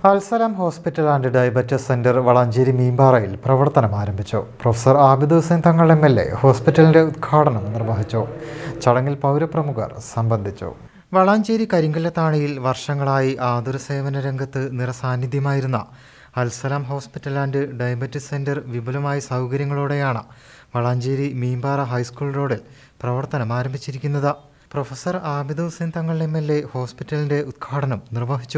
അൽസല hospital and diabetes centre Valanchery മീമ്പാറയിൽ പ്രവർത്തനം ആരംഭിച്ചു. പ്രൊഫസർ ആബിദ് ഹുസൈൻ തങ്ങൾ MLA ഹോസ്പിറ്റലിന്റെ ഉദ്ഘാടനം നിർവഹിച്ചു. ചടങ്ങിൽ പൗരപ്രമുഖർ സംബന്ധിച്ചു. വളാഞ്ചേരി കരിങ്കല്ലത്താണിയിൽ വർഷങ്ങളായി ആതുര സേവന രംഗത്ത് നിറസാന്നിധ്യമായിരുന്ന Alsala hospital and diabetes centre വിപുലമായ സൗകര്യങ്ങളോടെയാണ് വളാഞ്ചേരി മീമ്പാറ ഹൈസ്കൂൾ റോഡിൽ പ്രവർത്തനം ആരംഭിച്ചിരിക്കുന്നത്. പ്രൊഫസർ ആബിദ് ഹുസൈൻ തങ്ങൾ MLA ഹോസ്പിറ്റലിന്റെ ഉദ്ഘാടനം നിർവഹിച്ചു.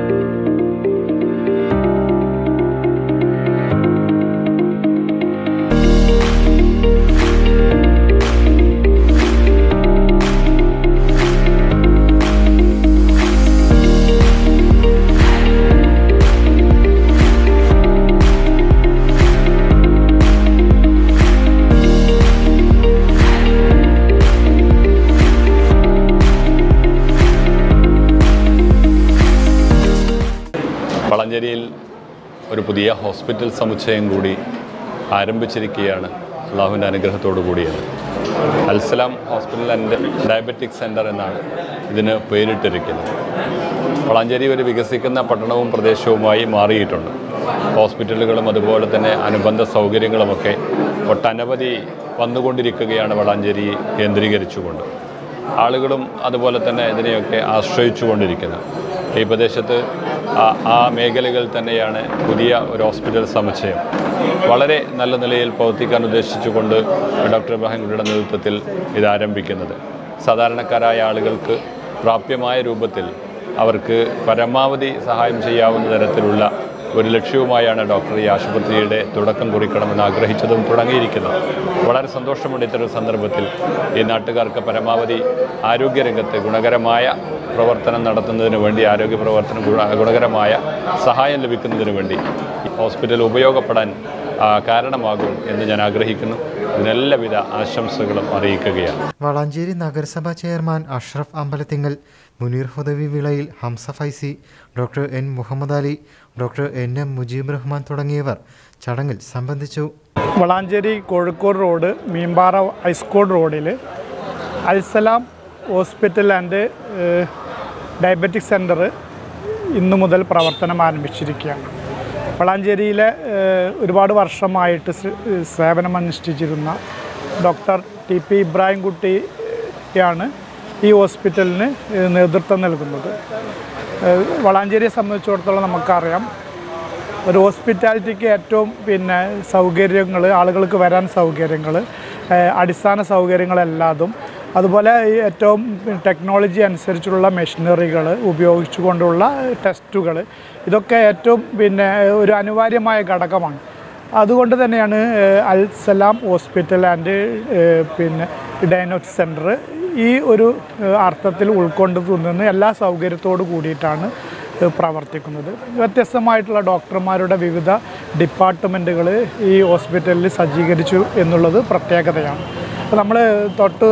വളാഞ്ചേരിയിൽ ഒരു പുതിയ ഹോസ്പിറ്റൽ സമുച്ചയം കൂടി ആരംഭിച്ചിരിക്കുകയാണ്. അള്ളാഹുവിൻ്റെ അനുഗ്രഹത്തോടു കൂടിയത്. Alsala hospital and diabetic centre എന്നാണ് ഇതിന് പേരിട്ടിരിക്കുന്നത്. വളാഞ്ചേരി ഒരു വികസിക്കുന്ന പട്ടണവും പ്രദേശവുമായി മാറിയിട്ടുണ്ട്. ഹോസ്പിറ്റലുകളും അതുപോലെ തന്നെ അനുബന്ധ സൗകര്യങ്ങളുമൊക്കെ ഒട്ടനവധി വന്നുകൊണ്ടിരിക്കുകയാണ് വളാഞ്ചേരി കേന്ദ്രീകരിച്ചുകൊണ്ട്. ആളുകളും അതുപോലെ തന്നെ ഇതിനെയൊക്കെ ആശ്രയിച്ചു കൊണ്ടിരിക്കുന്നത്. ഈ പ്രദേശത്ത് ആ മേഖലകൾ തന്നെയാണ് പുതിയ ഒരു ഹോസ്പിറ്റൽ സമുച്ചയം വളരെ നല്ല നിലയിൽ പ്രവർത്തിക്കാൻ ഉദ്ദേശിച്ചുകൊണ്ട് ഡോക്ടർ ഇബ്രാഹിംകുട്ടിയുടെ നേതൃത്വത്തിൽ ഇത് ആരംഭിക്കുന്നത്. സാധാരണക്കാരായ ആളുകൾക്ക് പ്രാപ്യമായ രൂപത്തിൽ അവർക്ക് പരമാവധി സഹായം ചെയ്യാവുന്ന തരത്തിലുള്ള ഒരു ലക്ഷ്യവുമായാണ് ഡോക്ടർ ഈ ആശുപത്രിയുടെ തുടക്കം കുറിക്കണമെന്ന് ആഗ്രഹിച്ചതും തുടങ്ങിയിരിക്കുന്നത്. വളരെ സന്തോഷമുണ്ട് ഇത്തരൊരു സന്ദർഭത്തിൽ ഈ നാട്ടുകാർക്ക് പരമാവധി ആരോഗ്യരംഗത്ത് ഗുണകരമായ പ്രവർത്തനം നടത്തുന്നതിന് വേണ്ടി, ആരോഗ്യ പ്രവർത്തനം ഗുണകരമായ സഹായം ലഭിക്കുന്നതിന് വേണ്ടി ഹോസ്പിറ്റൽ ഉപയോഗപ്പെടാൻ കാരണമാകും എന്ന് ഞാൻ ആഗ്രഹിക്കുന്നു. ഇതിനെല്ലാവിധ ആശംസകളും അറിയിക്കുകയാണ്. വളാഞ്ചേരി നഗരസഭാ chairman Ashraf Ambalathingal, Muneer Hudavi Vilayil, Hamsa Faizy, doctor N Muhammad Ali, doctor NM Mujeeb Rahman തുടങ്ങിയവർ ചടങ്ങിൽ സംബന്ധിച്ചു. വളാഞ്ചേരി കോഴിക്കോട് റോഡ് മീമ്പാറ ഹൈസ്കൂൾ റോഡിൽ Alsala hospital and diabetic centre ഇന്നു മുതൽ പ്രവർത്തനം ആരംഭിച്ചിരിക്കുകയാണ്. വളാഞ്ചേരിയിലെ ഒരുപാട് വർഷമായിട്ട് സേവനമനുഷ്ഠിച്ചിരുന്ന ഡോക്ടർ TP ഇബ്രാഹിംകുട്ടിയാണ് ഈ ഹോസ്പിറ്റലിന് നേതൃത്വം നൽകുന്നത്. വളാഞ്ചേരിയെ സംബന്ധിച്ചിടത്തോളം നമുക്കറിയാം, ഒരു ഹോസ്പിറ്റാലിറ്റിക്ക് ഏറ്റവും സൗകര്യങ്ങൾ, ആളുകൾക്ക് വരാൻ സൗകര്യങ്ങൾ, അടിസ്ഥാന സൗകര്യങ്ങളെല്ലാതും, അതുപോലെ ഏറ്റവും ടെക്നോളജി അനുസരിച്ചുള്ള മെഷീനറികൾ ഉപയോഗിച്ചുകൊണ്ടുള്ള ടെസ്റ്റുകൾ, ഇതൊക്കെ ഏറ്റവും ഒരു അനിവാര്യമായ ഘടകമാണ്. അതുകൊണ്ട് തന്നെയാണ് Alsala hospital and diagnostic centre ഈ ഒരു അർത്ഥത്തിൽ ഉൾക്കൊണ്ടുനിന്ന് എല്ലാ സൗകര്യത്തോടു കൂടിയിട്ടാണ് പ്രവർത്തിക്കുന്നത്. വ്യത്യസ്തമായിട്ടുള്ള ഡോക്ടർമാരുടെ വിവിധ ഡിപ്പാർട്ട്മെൻറ്റുകൾ ഈ ഹോസ്പിറ്റലിൽ സജ്ജീകരിച്ചു എന്നുള്ളത് പ്രത്യേകതയാണ്. നമ്മൾ തൊട്ട്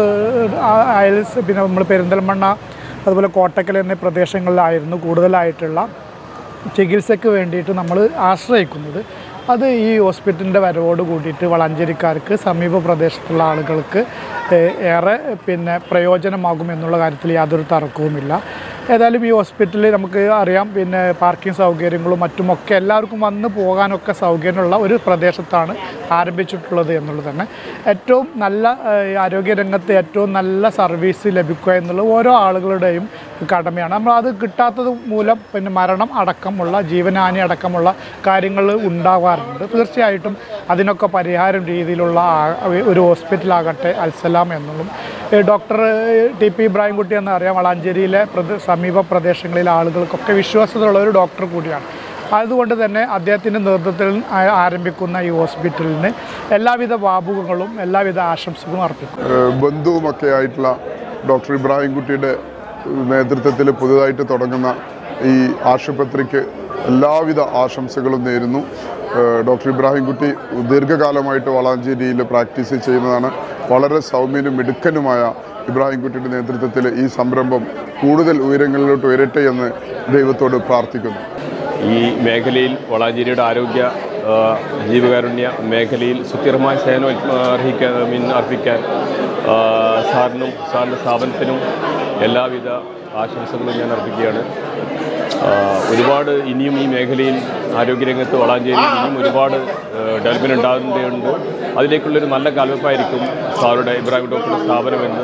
നമ്മൾ പെരിന്തൽമണ്ണ അതുപോലെ കോട്ടക്കൽ എന്നീ പ്രദേശങ്ങളിലായിരുന്നു കൂടുതലായിട്ടുള്ള ചികിത്സയ്ക്ക് വേണ്ടിയിട്ട് നമ്മൾ ആശ്രയിക്കുന്നത്. അത് ഈ ഹോസ്പിറ്റലിൻ്റെ വരവോട് കൂടിയിട്ട് വളാഞ്ചേരിക്കാർക്ക്, സമീപ പ്രദേശത്തുള്ള ആളുകൾക്ക് ഏറെ പ്രയോജനമാകും എന്നുള്ള കാര്യത്തിൽ യാതൊരു തർക്കവുമില്ല. ഏതായാലും ഈ ഹോസ്പിറ്റലിൽ നമുക്ക് അറിയാം, പാർക്കിംഗ് സൗകര്യങ്ങളും മറ്റുമൊക്കെ എല്ലാവർക്കും വന്ന് പോകാനൊക്കെ സൗകര്യമുള്ള ഒരു പ്രദേശത്താണ് ആരംഭിച്ചിട്ടുള്ളത് എന്നുള്ളത് തന്നെ ഏറ്റവും നല്ല ആരോഗ്യരംഗത്ത് ഏറ്റവും നല്ല സർവീസ് ലഭിക്കുക എന്നുള്ളത് ഓരോ ആളുകളുടെയും കടമയാണ്. നമ്മൾ അത് കിട്ടാത്തത് മൂലം മരണം അടക്കമുള്ള, ജീവനാനി അടക്കമുള്ള കാര്യങ്ങൾ ഉണ്ടാകാറുണ്ട്. തീർച്ചയായിട്ടും അതിനൊക്കെ പരിഹാരം രീതിയിലുള്ള ഒരു ഹോസ്പിറ്റലാകട്ടെ അൽസല എന്നുള്ളതും. ഡോക്ടർ TP ഇബ്രാഹിംകുട്ടി എന്നറിയാം, വളാഞ്ചേരിയിലെ സമീപ പ്രദേശങ്ങളിലെ ആളുകൾക്കൊക്കെ വിശ്വാസമുള്ള ഒരു ഡോക്ടർ കൂടിയാണ്. അതുകൊണ്ട് തന്നെ അദ്ദേഹത്തിൻ്റെ നേതൃത്വത്തിൽ ആരംഭിക്കുന്ന ഈ ഹോസ്പിറ്റലിന് എല്ലാവിധ വാബുകളും എല്ലാവിധ ആശംസകളും അർപ്പിക്കും. ബന്ധുവുമൊക്കെ ആയിട്ടുള്ള ഡോക്ടർ ഇബ്രാഹിംകുട്ടിയുടെ നേതൃത്വത്തിൽ പുതുതായിട്ട് തുടങ്ങുന്ന ഈ ആശുപത്രിക്ക് എല്ലാവിധ ആശംസകളും നേരുന്നു. ഡോക്ടർ ഇബ്രാഹിംകുട്ടി ദീർഘകാലമായിട്ട് വളാഞ്ചേരിയിൽ പ്രാക്ടീസ് ചെയ്യുന്നതാണ്. വളരെ സൗമ്യനും മിടുക്കനുമായ ഇബ്രാഹിംകുട്ടിയുടെ നേതൃത്വത്തിൽ ഈ സംരംഭം കൂടുതൽ ഉയരങ്ങളിലോട്ട് ഉയരട്ടെ എന്ന് ദൈവത്തോട് പ്രാർത്ഥിക്കുന്നു. ഈ മേഖലയിൽ വളാഞ്ചേരിയുടെ ആരോഗ്യ ജീവകാരുണ്യ മേഖലയിൽ സുസ്ഥിരമായ സേവനം അർപ്പിക്കാൻ സാറിനും സാറിൻ്റെ സ്ഥാപനത്തിനും എല്ലാവിധ ആശംസകളും ഞാൻ അർപ്പിക്കുകയാണ്. ഒരുപാട് ഇനിയും ഈ മേഖലയിൽ ആരോഗ്യരംഗത്ത് വളാഞ്ചേരി ഇനിയും ഒരുപാട് ഡെവലപ്മെൻറ്റ് ഉണ്ടാകുന്നുണ്ട്. അതിലേക്കുള്ളൊരു നല്ല കാൽവെപ്പായിരിക്കും സാറുടെ ഇബ്രാഹിം ഡോക്ടറുടെ സ്ഥാപനമെന്ന്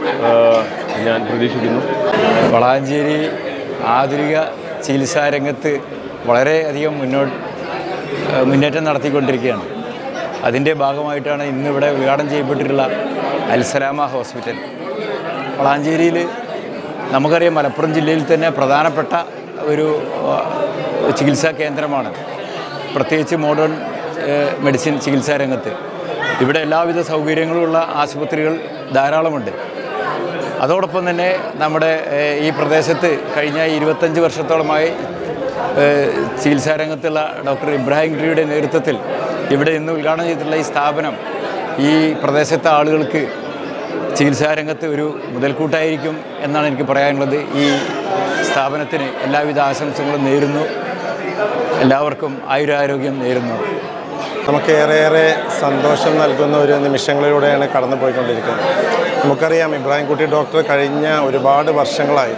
ഞാൻ പ്രതീക്ഷിക്കുന്നു. വളാഞ്ചേരി ആധുനിക ചികിത്സാരംഗത്ത് വളരെയധികം മുന്നേറ്റം നടത്തിക്കൊണ്ടിരിക്കുകയാണ്. അതിൻ്റെ ഭാഗമായിട്ടാണ് ഇന്നിവിടെ ഉദ്ഘാടനം ചെയ്യപ്പെട്ടിട്ടുള്ള അൽസലാമ ഹോസ്പിറ്റൽ. വളാഞ്ചേരിയിൽ നമുക്കറിയാം, മലപ്പുറം ജില്ലയിൽ തന്നെ പ്രധാനപ്പെട്ട ഒരു ചികിത്സാ കേന്ദ്രമാണ്, പ്രത്യേകിച്ച് മോഡേൺ മെഡിസിൻ ചികിത്സാ രംഗത്ത്. ഇവിടെ എല്ലാവിധ സൗകര്യങ്ങളുമുള്ള ആശുപത്രികൾ ധാരാളമുണ്ട്. അതോടൊപ്പം തന്നെ നമ്മുടെ ഈ പ്രദേശത്ത് കഴിഞ്ഞ 25 വർഷത്തോളമായി ചികിത്സാ രംഗത്തുള്ള ഡോക്ടർ ഇബ്രാഹിം കുട്ടിയുടെ നേതൃത്വത്തിൽ ഇവിടെ ഇന്ന് ഉദ്ഘാടനം ചെയ്തിട്ടുള്ള ഈ സ്ഥാപനം ഈ പ്രദേശത്തെ ആളുകൾക്ക് ചികിത്സാരംഗത്ത് ഒരു മുതൽക്കൂട്ടായിരിക്കും എന്നാണ് എനിക്ക് പറയാനുള്ളത്. ഈ സ്ഥാപനത്തിന് എല്ലാവിധ ആശംസകളും നേരുന്നു. എല്ലാവർക്കും ആയുരാരോഗ്യം നേരുന്നു. നമുക്ക് ഏറെ സന്തോഷം നൽകുന്ന ഒരു നിമിഷങ്ങളിലൂടെയാണ് കടന്നു പോയിക്കൊണ്ടിരിക്കുന്നത്. നമുക്കറിയാം, ഇബ്രാഹിം കുട്ടി ഡോക്ടർ കഴിഞ്ഞ ഒരുപാട് വർഷങ്ങളായി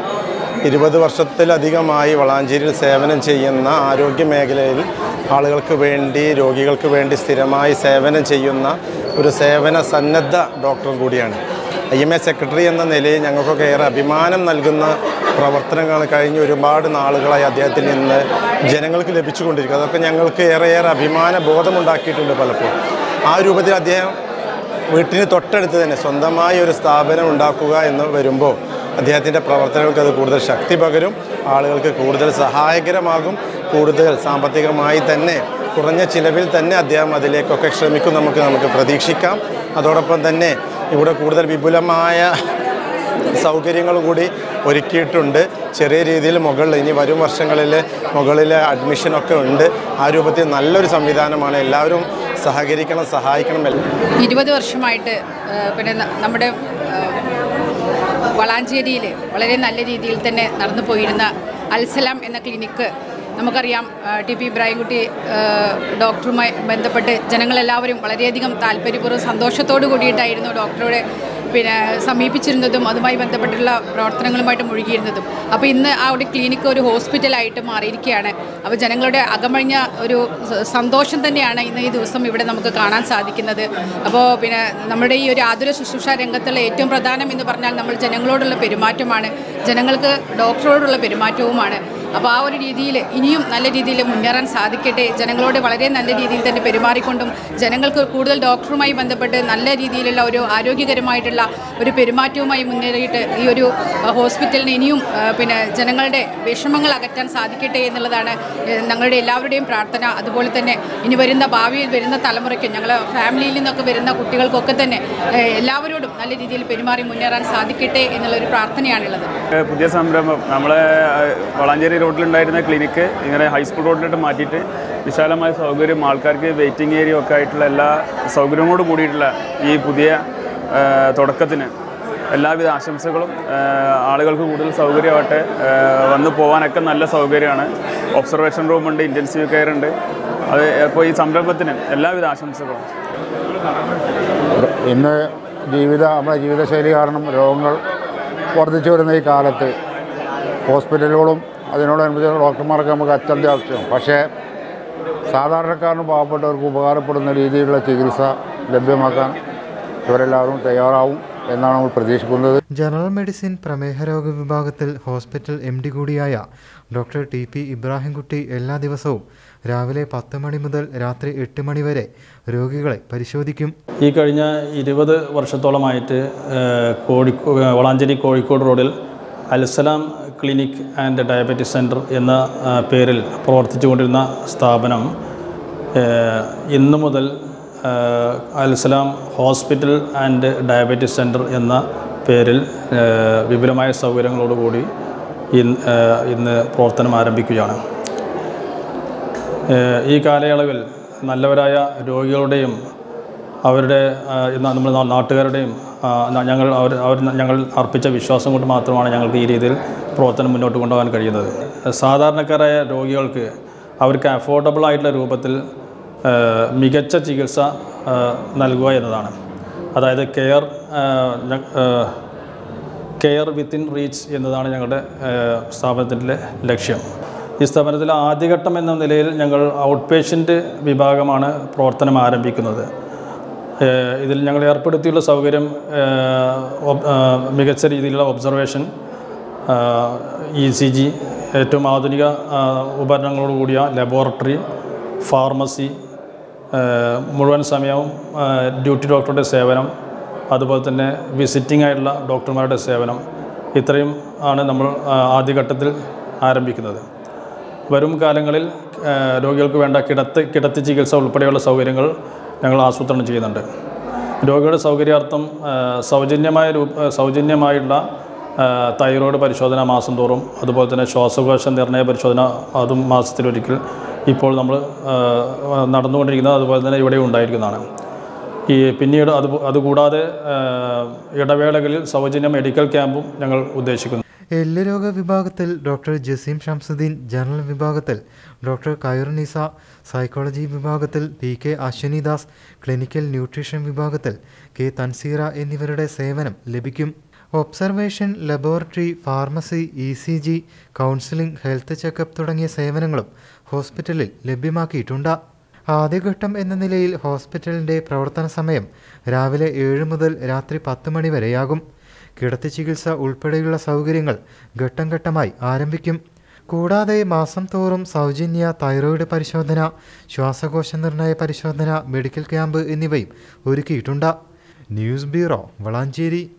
20 വർഷത്തിലധികമായി വളാഞ്ചേരിയിൽ സേവനം ചെയ്യുന്ന ആരോഗ്യ മേഖലയിൽ ആളുകൾക്ക് വേണ്ടി, രോഗികൾക്ക് വേണ്ടി സ്ഥിരമായി സേവനം ചെയ്യുന്ന ഒരു സേവന സന്നദ്ധ ഡോക്ടറും കൂടിയാണ്. IMA സെക്രട്ടറി എന്ന നിലയിൽ ഞങ്ങൾക്കൊക്കെ ഏറെ അഭിമാനം നൽകുന്ന പ്രവർത്തനങ്ങൾ കഴിഞ്ഞ് ഒരുപാട് നാളുകളായി അദ്ദേഹത്തിൽ നിന്ന് ജനങ്ങൾക്ക് ലഭിച്ചുകൊണ്ടിരിക്കുക. അതൊക്കെ ഞങ്ങൾക്ക് ഏറെ അഭിമാന ബോധമുണ്ടാക്കിയിട്ടുണ്ട് പലപ്പോഴും. ആ രൂപത്തിൽ അദ്ദേഹം വീട്ടിന് തൊട്ടടുത്ത് തന്നെ സ്വന്തമായി ഒരു സ്ഥാപനം ഉണ്ടാക്കുക എന്ന് വരുമ്പോൾ അദ്ദേഹത്തിൻ്റെ പ്രവർത്തനങ്ങൾക്ക് അത് കൂടുതൽ ശക്തി പകരും, ആളുകൾക്ക് കൂടുതൽ സഹായകരമാകും, കൂടുതൽ സാമ്പത്തികമായി തന്നെ കുറഞ്ഞ ചിലവിൽ തന്നെ അദ്ദേഹം അതിലേക്കൊക്കെ ശ്രമിക്കും നമുക്ക് പ്രതീക്ഷിക്കാം. അതോടൊപ്പം തന്നെ ഇവിടെ കൂടുതൽ വിപുലമായ സൗകര്യങ്ങൾ കൂടി ഒരുക്കിയിട്ടുണ്ട്. ചെറിയ രീതിയിൽ ഇനി വരും വർഷങ്ങളിൽ മുകളിലെ അഡ്മിഷനൊക്കെ ഉണ്ട്. ആ രൂപത്തിൽ നല്ലൊരു സംവിധാനമാണ്. എല്ലാവരും സഹകരിക്കണം, സഹായിക്കണം. 20 വർഷമായിട്ട് പിന്നെ നമ്മുടെ വളാഞ്ചേരിയിൽ വളരെ നല്ല രീതിയിൽ തന്നെ നടന്നു പോയിരുന്ന അൽസലാം എന്ന ക്ലിനിക്ക് നമുക്കറിയാം. TP ഇബ്രാഹിംകുട്ടി ഡോക്ടറുമായി ബന്ധപ്പെട്ട് ജനങ്ങളെല്ലാവരും വളരെയധികം താല്പര്യപൂർവ്വം സന്തോഷത്തോടു കൂടിയിട്ടായിരുന്നു ഡോക്ടറുടെ സമീപിച്ചിരുന്നതും അതുമായി ബന്ധപ്പെട്ടുള്ള പ്രവർത്തനങ്ങളുമായിട്ട് മുഴുകിയിരുന്നതും. അപ്പോൾ ഇന്ന് ആ ഒരു ക്ലിനിക്ക് ഒരു ഹോസ്പിറ്റലായിട്ട് മാറിയിരിക്കുകയാണ്. അപ്പോൾ ജനങ്ങളുടെ അകമഴിഞ്ഞ ഒരു സന്തോഷം തന്നെയാണ് ഇന്ന് ഈ ദിവസം ഇവിടെ നമുക്ക് കാണാൻ സാധിക്കുന്നത്. അപ്പോൾ നമ്മുടെ ഈ ഒരു ആതുര ശുശ്രൂഷ രംഗത്തുള്ള ഏറ്റവും പ്രധാനം എന്ന് പറഞ്ഞാൽ നമ്മൾ ജനങ്ങളോടുള്ള പെരുമാറ്റമാണ്, ജനങ്ങൾക്ക് ഡോക്ടറോടുള്ള പെരുമാറ്റവുമാണ്. അപ്പോൾ ആ ഒരു രീതിയിൽ ഇനിയും നല്ല രീതിയിൽ മുന്നേറാൻ സാധിക്കട്ടെ. ജനങ്ങളോട് വളരെ നല്ല രീതിയിൽ തന്നെ പെരുമാറിക്കൊണ്ടും ജനങ്ങൾക്ക് കൂടുതൽ ഡോക്ടറുമായി ബന്ധപ്പെട്ട് നല്ല രീതിയിലുള്ള ഒരു ആരോഗ്യകരമായിട്ടുള്ള ഒരു പെരുമാറ്റവുമായി മുന്നേറിയിട്ട് ഈ ഒരു ഹോസ്പിറ്റലിന് ഇനിയും ജനങ്ങളുടെ വിഷമങ്ങൾ അകറ്റാൻ സാധിക്കട്ടെ എന്നുള്ളതാണ് ഞങ്ങളുടെ എല്ലാവരുടെയും പ്രാർത്ഥന. അതുപോലെ തന്നെ ഇനി ഭാവിയിൽ വരുന്ന തലമുറയ്ക്കും ഞങ്ങൾ ഫാമിലിയിൽ നിന്നൊക്കെ വരുന്ന കുട്ടികൾക്കൊക്കെ തന്നെ എല്ലാവരോടും നല്ല രീതിയിൽ പെരുമാറി മുന്നേറാൻ സാധിക്കട്ടെ എന്നുള്ളൊരു പ്രാർത്ഥനയാണുള്ളത്. പുതിയ സംരംഭം നമ്മളെ വളാഞ്ചേരി റോഡിലുണ്ടായിരുന്ന ക്ലിനിക്ക് ഇങ്ങനെ ഹൈസ്കൂൾ റോഡിലോട്ട് മാറ്റിയിട്ട് വിശാലമായ സൗകര്യം, ആൾക്കാർക്ക് വെയിറ്റിംഗ് ഏരിയ ഒക്കെ ആയിട്ടുള്ള എല്ലാ സൗകര്യങ്ങളോട് കൂടിയിട്ടുള്ള ഈ പുതിയ തുടക്കത്തിന് എല്ലാവിധ ആശംസകളും. ആളുകൾക്ക് കൂടുതൽ സൗകര്യമാവട്ടെ, വന്നു പോകാനൊക്കെ നല്ല സൗകര്യമാണ്. ഒബ്സർവേഷൻ റൂമുണ്ട്, ഇൻറ്റൻസീവ് കെയർ ഉണ്ട്. അത് അപ്പോൾ ഈ സംരംഭത്തിന് എല്ലാവിധ ആശംസകളും. ഇന്ന് നമ്മുടെ ജീവിതശൈലി കാരണം രോഗങ്ങൾ വർദ്ധിച്ചു വരുന്ന ഈ കാലത്ത് ഹോസ്പിറ്റലുകളും അതിനോടനുബന്ധിച്ച് ഡോക്ടർമാർക്ക് നമുക്ക് അത്യന്താവശ്യം. പക്ഷേ സാധാരണക്കാരനും പാവപ്പെട്ടവർക്ക് ഉപകാരപ്പെടുന്ന രീതിയിലുള്ള ചികിത്സ ലഭ്യമാക്കാൻ ഇവരെല്ലാവരും തയ്യാറാവും എന്നാണ് നമ്മൾ പ്രതീക്ഷിക്കുന്നത്. ജനറൽ മെഡിസിൻ പ്രമേഹരോഗ വിഭാഗത്തിൽ ഹോസ്പിറ്റൽ MD കൂടിയായ ഡോക്ടർ TP ഇബ്രാഹിംകുട്ടി എല്ലാ ദിവസവും രാവിലെ 10 മണി മുതൽ രാത്രി 8 മണി വരെ രോഗികളെ പരിശോധിക്കും. ഈ കഴിഞ്ഞ 20 വർഷത്തോളമായിട്ട് വളാഞ്ചേരി കോഴിക്കോട് റോഡിൽ Alsalam clinic and diabetic centre എന്ന പേരിൽ പ്രവർത്തിച്ചുകൊണ്ടിരുന്ന സ്ഥാപനം ഇന്നു മുതൽ Alsalam hospital and diabetic centre എന്ന പേരിൽ വിപുലമായ സൗകര്യങ്ങളോടുകൂടി ഇന്ന് പ്രവർത്തനം ആരംഭിക്കുകയാണ്. ഈ കാലയളവിൽ നല്ലവരായ രോഗികളുടെയും അവരുടെ നമ്മുടെ നാട്ടുകാരുടെയും ഞങ്ങൾ അർപ്പിച്ച വിശ്വാസം കൊണ്ട് മാത്രമാണ് ഞങ്ങൾക്ക് ഈ രീതിയിൽ പ്രവർത്തനം മുന്നോട്ട് കൊണ്ടുപോകാൻ കഴിയുന്നത്. സാധാരണക്കാരായ രോഗികൾക്ക് അവർക്ക് അഫോർഡബിൾ ആയിട്ടുള്ള രൂപത്തിൽ മികച്ച ചികിത്സ നൽകുക എന്നതാണ്. അതായത് കെയർ വിത്തിൻ റീച്ച് എന്നതാണ് ഞങ്ങളുടെ സ്ഥാപനത്തിൻ്റെ ലക്ഷ്യം. ഈ സ്ഥാപനത്തിലെ ആദ്യഘട്ടം എന്ന നിലയിൽ ഞങ്ങൾ ഔട്ട് പേഷ്യൻ്റ് വിഭാഗമാണ് പ്രവർത്തനം ആരംഭിക്കുന്നത്. ഇതിൽ ഞങ്ങൾ ഏർപ്പെടുത്തിയുള്ള സൗകര്യം മികച്ച രീതിയിലുള്ള ഒബ്സർവേഷൻ, ECG, ഏറ്റവും ആധുനിക ഉപകരണങ്ങളോടുകൂടിയ ലബോറട്ടറി, ഫാർമസി, മുഴുവൻ സമയവും ഡ്യൂട്ടി ഡോക്ടറുടെ സേവനം, അതുപോലെ തന്നെ വിസിറ്റിംഗ് ആയിട്ടുള്ള ഡോക്ടർമാരുടെ സേവനം, ഇത്രയും ആണ് നമ്മൾ ആദ്യഘട്ടത്തിൽ ആരംഭിക്കുന്നത്. വരും കാലങ്ങളിൽ രോഗികൾക്ക് വേണ്ട കിടത്തി ചികിത്സ ഉൾപ്പെടെയുള്ള സൗകര്യങ്ങൾ ഞങ്ങൾ ആസൂത്രണം ചെയ്യുന്നുണ്ട്. രോഗികളുടെ സൗകര്യാർത്ഥം സൗജന്യമായുള്ള തൈറോയ്ഡ് പരിശോധന മാസം തോറും, അതുപോലെ തന്നെ ശ്വാസകോശ നിർണയ പരിശോധന അതും മാസത്തിലൊരിക്കൽ ഇപ്പോൾ നമ്മൾ നടന്നുകൊണ്ടിരിക്കുന്നത്, അതുപോലെ തന്നെ ഇവിടെ ഉണ്ടായിരിക്കുന്നതാണ്. പിന്നീട് അതുകൂടാതെ ഇടവേളകളിൽ സൗജന്യ മെഡിക്കൽ ക്യാമ്പും ഞങ്ങൾ ഉദ്ദേശിക്കുന്നു. എല്ലുരോഗ വിഭാഗത്തിൽ ഡോക്ടർ ജസീം ഷംസുദ്ദീൻ, ജനറൽ വിഭാഗത്തിൽ ഡോക്ടർ കൈറുനിസ, സൈക്കോളജി വിഭാഗത്തിൽ PK അശ്വനിദാസ്, ക്ലിനിക്കൽ ന്യൂട്രീഷൻ വിഭാഗത്തിൽ K തൻസീറ എന്നിവരുടെ സേവനം ലഭിക്കും. Observation, laboratory, pharmacy, ECG, counselling, health checkup തുടങ്ങിയ സേവനങ്ങളും ഹോസ്പിറ്റലിൽ ലഭ്യമാക്കിയിട്ടുണ്ട്. ആദ്യഘട്ടം എന്ന നിലയിൽ ഹോസ്പിറ്റലിൻ്റെ പ്രവർത്തന സമയം രാവിലെ 7 മുതൽ രാത്രി 10 മണി വരെയാകും. കിടത്തി ചികിത്സ ഉൾപ്പെടെയുള്ള സൗകര്യങ്ങൾ ഘട്ടം ഘട്ടമായി ആരംഭിക്കും. കൂടാതെ മാസം തോറും സൗജന്യ തൈറോയ്ഡ് പരിശോധന, ശ്വാസകോശ നിർണയ പരിശോധന, മെഡിക്കൽ ക്യാമ്പ് എന്നിവയും ഒരുക്കിയിട്ടുണ്ട്. News bureau, Valanchery.